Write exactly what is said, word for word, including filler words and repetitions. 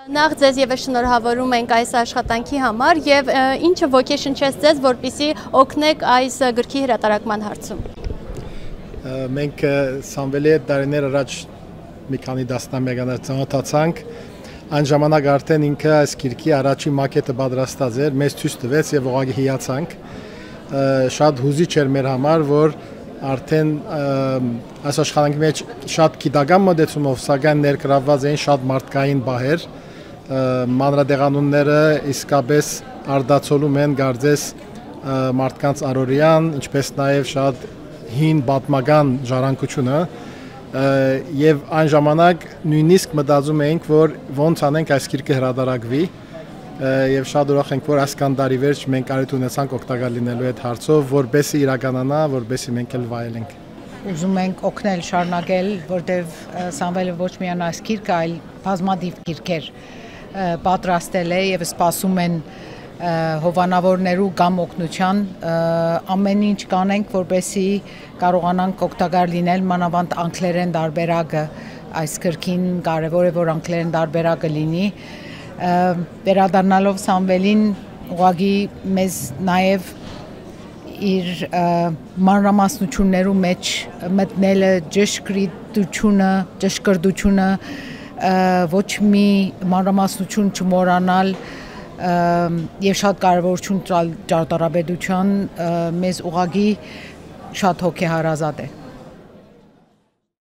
Նախ ձեզ եւս շնորհավորում ենք այս աշխատանքի համար եւ ինչը ոգեշնչեց ձեզ, որպեսզի օգնեք այս գրքի հրատարակման հարցում։ Մենք Սամվելի հետ տարիներ առաջ մի քանի դասնամեկաներ ծանոթացանք, այն ժամանակ արդեն ինքը այս գրքի առաջին մակետը պատրաստած էր, մեզ ցույց տվեց եւ ուղղակի հիացանք։ Շատ հուզիչ էր մեր համար, որ արդեն այս աշխատանքի մեջ շատ գիտական մոտեցումով, սակայն ներգրավված էին շատ մարդկային բաներ, մանրադեղանունները իսկապես արդացոլում են գարձես մարդկանց առօրյան, ինչպես նաև շատ հին պատմական ժառանգությունը եւ այն ժամանակ նույնիսկ մտածում էինք, որ ոնց անենք այս գիրքը հրատարակվի եւ շատ ուրախ ենք, որ այս կանդարի վերջ մենք կարիք ունեցանք օգտակար լինելու այդ հարցով, որպեսզի իրականանա, որպեսզի մենք էլ վայելենք։ Ուզում ենք օգնել շարունակել, որտեվ Սամվելը ոչ միայն այս գիրքը, այլ բազմաթիվ գիրքեր պատրաստել է եւ սպասում են հովանավորներու կամ օգնության, ամեն ինչ կանենք, որպեսզի կարողանանք օգտակար լինել, մանավանդ անգլերեն տարբերակը այս գրքին կարեւոր է, որ անգլերեն տարբերակը լինի։ Վերադառնալով Սամվելին ուղղակի մեզ նաև իր մանրամասնություններու մեջ մտնելը ճշգրտությունը, ճշգրտությունը ոչ մի մանրամասնություն չմոռանալ եւ շատ կարեւորություն տալ ճարտարապետության մեզ ուղղակի շատ հոգեհարազատ է։